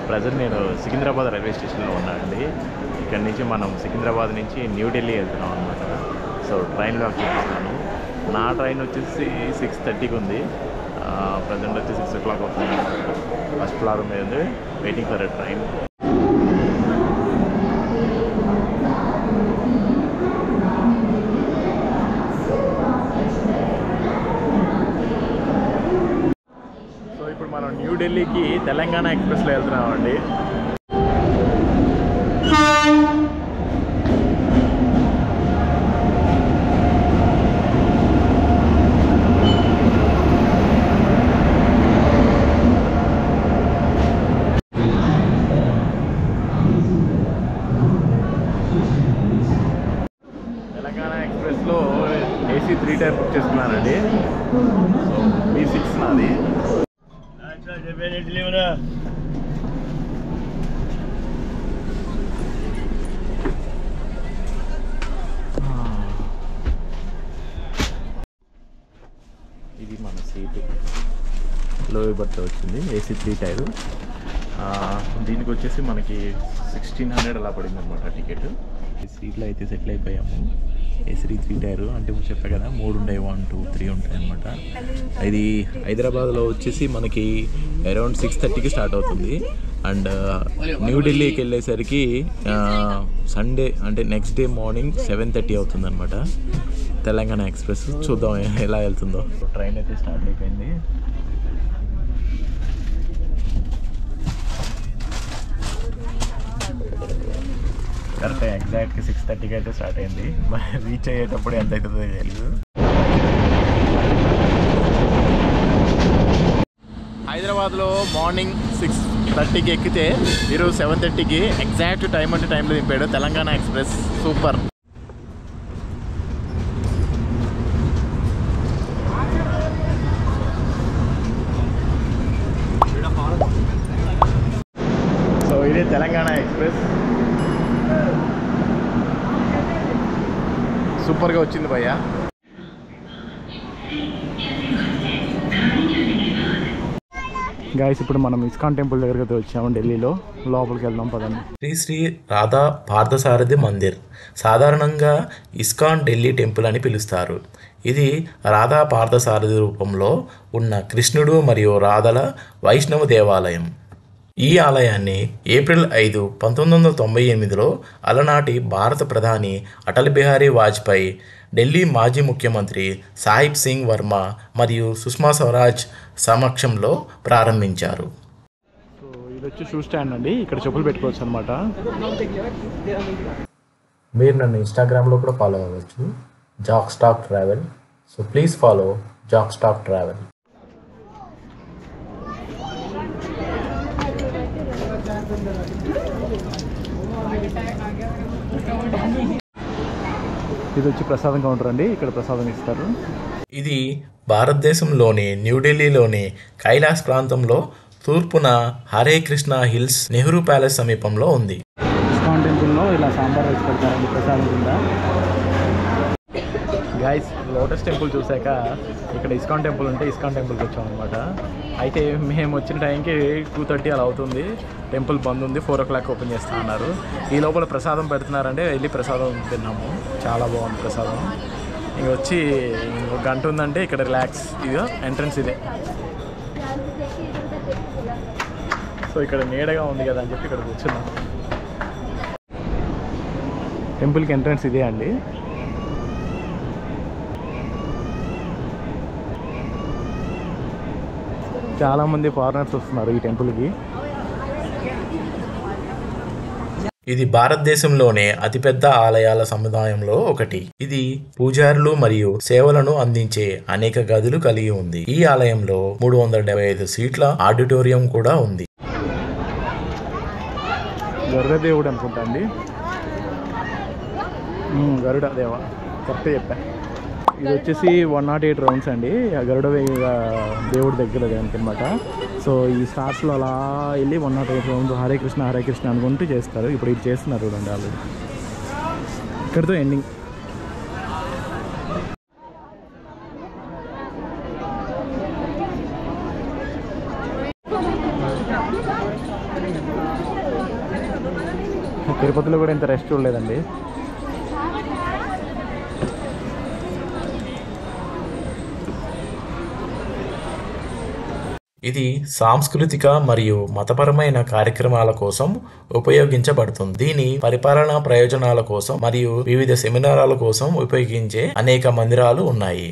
Present నేను Secunderabad railway స్టేషన్లో ఉన్నానండి. ఇక్కడ నుంచి మనం సికింద్రాబాద్ నుంచి న్యూఢిల్లీ వెళ్తున్నాం అనమాట. సో ట్రైన్లో చూపిస్తాను. నా ట్రైన్ వచ్చేసి 6:30కి ఉంది. ప్రజెంట్ వచ్చి 6 o'clock అవుతుంది. ఫస్ట్ ప్లాట్ఫామ్ మీద ఉంది, waiting for a train. So ఇప్పుడు మనం న్యూఢిల్లీకి తెలంగాణ ఎక్స్ప్రెస్లో వెళ్తున్నామండి. తెలంగాణ ఎక్స్ప్రెస్లో AC 3 టైర్ బుక్ చేసుకున్నానండి. సో B6 నాది. ఇది మన సీటు లోయర్ బర్త్ వచ్చింది. AC 3 tier. దీనికి వచ్చేసి మనకి 1600 అలా పడింది అనమాట టికెట్. ఈ సీట్లో అయితే సెటిల్ అయిపోయాము. AC 3 టైరు అంటే ఇప్పుడు చెప్పా కదా, 3 ఉంటాయి, 1, 2, 3 ఉంటాయి అనమాట. ఇది హైదరాబాద్లో వచ్చేసి మనకి అరౌండ్ 6:30కి స్టార్ట్ అవుతుంది. అండ్ న్యూఢిల్లీకి వెళ్ళేసరికి సండే అంటే నెక్స్ట్ డే మార్నింగ్ 7:30 అవుతుంది అనమాట. తెలంగాణ ఎక్స్ప్రెస్ చూద్దాం ఎలా వెళ్తుందో. ట్రైన్ అయితే స్టార్ట్ అయిపోయింది. కరెక్ట్ ఎగ్జాక్ట్గా 6:30కి అయితే స్టార్ట్ అయింది. మరి రీచ్ అయ్యేటప్పుడు ఎంత అవుతుందో తెలియదు. హైదరాబాద్లో మార్నింగ్ 6:30కి ఎక్కితే ఈరోజు 7:30కి ఎగ్జాక్ట్ టైం అంటే టైంలో దింపాడు తెలంగాణ ఎక్స్ప్రెస్. సూపర్. సో ఇదే తెలంగాణ ఎక్స్ప్రెస్. సూపర్గా వచ్చింది భయ్యా. గైస్ ఇప్పుడు మనం ఇస్కాన్ టెంపుల్ దగ్గరికి వచ్చాము ఢిల్లీలో. లోపలికి వెళ్దాం పదండి. శ్రీ శ్రీ రాధా పార్థసారథి మందిర్, సాధారణంగా ఇస్కాన్ ఢిల్లీ టెంపుల్ అని పిలుస్తారు. ఇది రాధా పార్థసారథి రూపంలో ఉన్న కృష్ణుడు మరియు రాధల వైష్ణవ దేవాలయం. ఈ ఆలయాన్ని ఏప్రిల్ 5, 1998లో అలనాటి భారత ప్రధాని అటల్ బిహారీ వాజ్పేయి, ఢిల్లీ మాజీ ముఖ్యమంత్రి సాహిబ్ సింగ్ వర్మ మరియు సుష్మా స్వరాజ్ సమక్షంలో ప్రారంభించారు. సో ఇది వచ్చి షూ స్టాండ్ అండి. ఇక్కడ చెప్పులు పెట్టుకోవచ్చు అనమాట. మీరు నన్ను ఇన్స్టాగ్రామ్లో కూడా ఫాలో అవ్వచ్చు, Jack Stop Travel. So please follow Jack Stop Travel. ఇది వచ్చి ప్రసాదం కౌంటర్ అండి. ఇక్కడ ప్రసాదం ఇస్తారు. ఇది భారతదేశంలోని న్యూఢిల్లీలోని కైలాస్ ప్రాంతంలో తూర్పున హరే కృష్ణ హిల్స్ నెహ్రూ ప్యాలెస్ సమీపంలో ఉంది. ఇస్కాన్ టెంపుల్లో ఇలా సాంబార్ రైస్ పెడతారండి ప్రసాదం కింద. గైస్ లోటస్ టెంపుల్ చూసాక ఇక్కడ ఇస్కాన్ టెంపుల్ ఉంటే ఇస్కాన్ టెంపుల్కి వచ్చాం అనమాట. అయితే మేము వచ్చిన టైంకి 2:30 అలా అవుతుంది. టెంపుల్ బంద్ ఉంది, 4 o'clock ఓపెన్ చేస్తా అన్నారు. ఈ లోపల ప్రసాదం పెడుతున్నారంటే వెళ్ళి ప్రసాదం తిన్నాము. చాలా బాగుంది ప్రసాదం. ఇంక వచ్చి 1 గంట ఉందంటే ఇక్కడ రిలాక్స్. ఇదో ఎంట్రన్స్ ఇదే. సో ఇక్కడ నీడగా ఉంది కదా అని చెప్పి ఇక్కడ కూర్చున్నాం. టెంపుల్కి ఎంట్రన్స్ ఇదే అండి. చాలామంది ఫారినర్స్ వస్తున్నారు ఈ టెంపుల్కి. ఇది భారతదేశంలోనే అతిపెద్ద ఆలయాల సముదాయంలో ఒకటి. ఇది పూజారులు మరియు సేవలను అందించే అనేక గదులు కలిగి ఉంది. ఈ ఆలయంలో 375 సీట్ల ఆడిటోరియం కూడా ఉంది. గరుడ దేవుడు అనుకుంటా అండి. గరుడ దేవ కరెక్ట్ చెప్పా. ఇది వచ్చేసి 108 రౌండ్స్ అండి. గరుడ దేవుడి దగ్గర అనమాట. సో ఈ స్టార్స్లో అలా వెళ్ళి 108 రౌండ్స్ హరే కృష్ణ అనుకుంటూ చేస్తారు. ఇప్పుడు ఇది చేస్తున్నారు చూడండి ఆల్రెడీ. ఇక్కడితో ఎండింగ్. తిరుపతిలో కూడా ఇంత రెస్ట్ చూడలేదండి. ఇది సాంస్కృతిక మరియు మతపరమైన కార్యక్రమాల కోసం ఉపయోగించబడుతుంది. దీని పరిపాలనా ప్రయోజనాల కోసం మరియు వివిధ సెమినారాల కోసం ఉపయోగించే అనేక మందిరాలు ఉన్నాయి.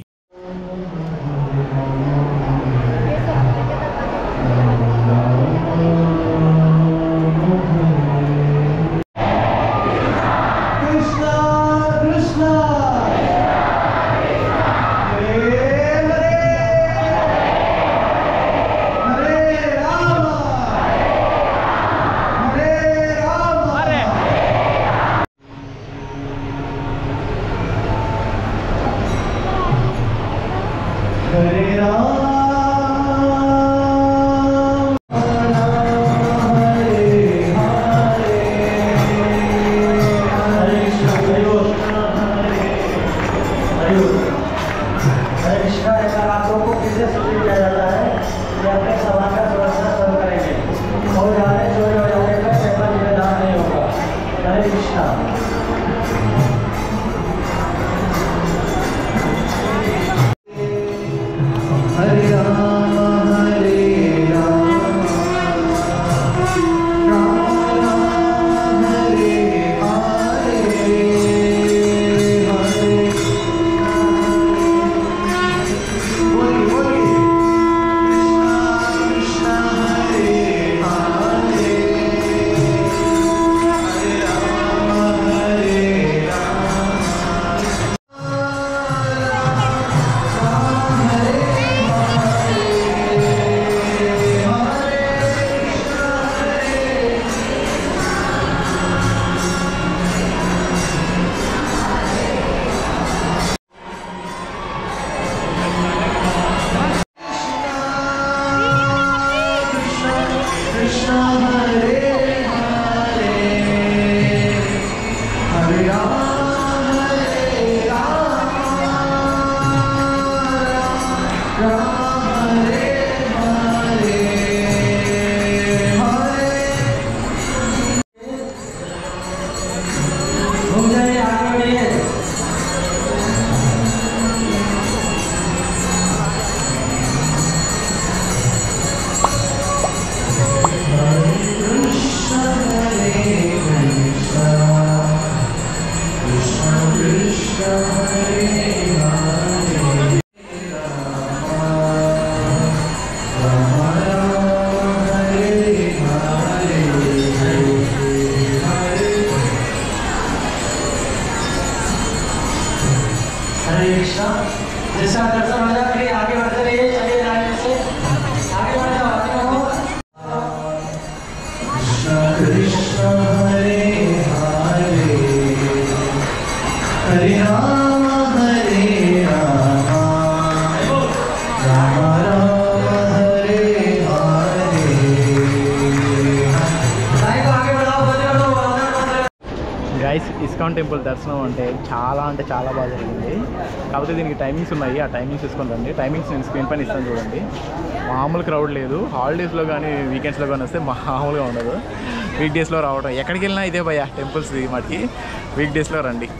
ఇస్కాన్ టెంపుల్ దర్శనం అంటే చాలా బాగా జరిగింది. కాకపోతే దీనికి టైమింగ్స్ ఉన్నాయి. ఆ టైమింగ్స్ తీసుకొని రండి. టైమింగ్స్ నేను స్క్రీన్ పైన ఇస్తాను చూడండి. మామూలు క్రౌడ్ లేదు. హాలిడేస్లో కానీ వీకెండ్స్లో కానీ వస్తే మామూలుగా ఉండదు. వీక్ డేస్లో రావడం ఎక్కడికి వెళ్ళినా ఇదే భయ్యా టెంపుల్స్ మటుకి వీక్ డేస్లో రండి.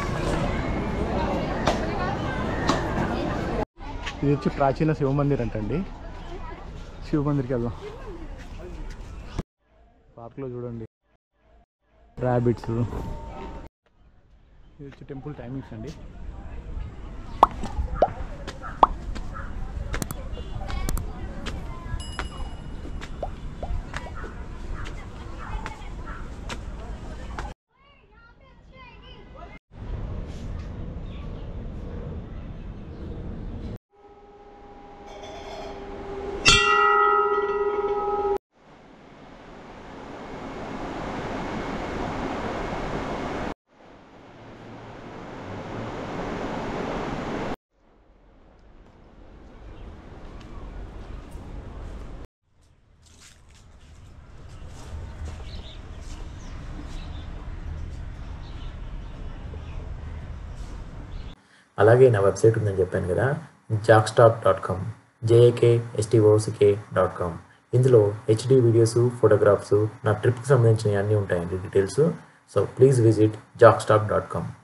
ఇది వచ్చి ప్రాచీన శివ మందిర్ అంటండి. శివ మందిర్కి వెళ్దాం. పార్క్లో చూడండి ర్యాబిట్స్. ఇది వచ్చి టెంపుల్ టైమింగ్స్ అండి. అలాగే నా వెబ్సైట్ ఉందని చెప్పాను కదా, jakstock.com, jakstock.com. ఇందులో హెచ్డి వీడియోస్, ఫోటోగ్రాఫ్స్, నా ట్రిప్కి సంబంధించినవి అన్నీ ఉంటాయండి details. So please visit jockstock.com.